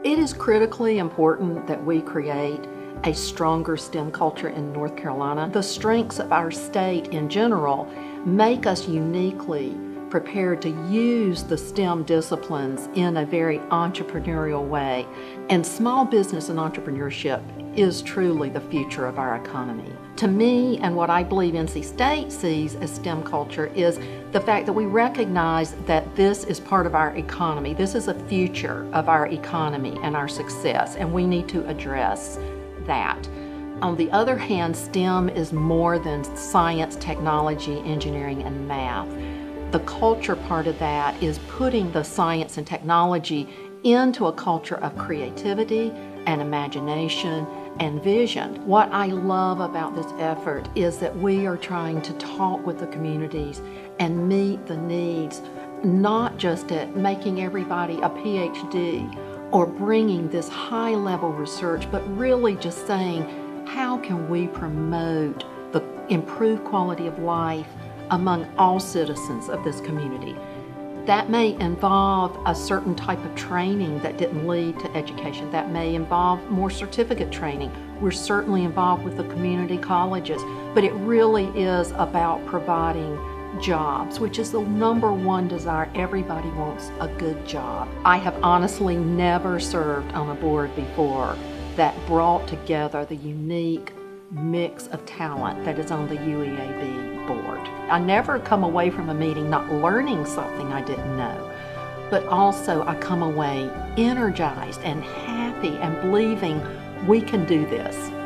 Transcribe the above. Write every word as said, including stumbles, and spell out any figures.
It is critically important that we create a stronger STEM culture in North Carolina. The strengths of our state in general make us uniquely prepared to use the STEM disciplines in a very entrepreneurial way. And small business and entrepreneurship is truly the future of our economy. To me, and what I believe N C State sees as STEM culture, is the fact that we recognize that this is part of our economy. This is a future of our economy and our success, and we need to address that. On the other hand, STEM is more than science, technology, engineering, and math. The culture part of that is putting the science and technology into a culture of creativity and imagination and vision. What I love about this effort is that we are trying to talk with the communities and meet the needs, not just at making everybody a P H D or bringing this high-level research, but really just saying, how can we promote the improved quality of life among all citizens of this community? That may involve a certain type of training that didn't lead to education. That may involve more certificate training. We're certainly involved with the community colleges, but it really is about providing jobs, which is the number one desire. Everybody wants a good job. I have honestly never served on a board before that brought together the unique mix of talent that is on the U E A B board. I never come away from a meeting not learning something I didn't know, but also I come away energized and happy and believing we can do this.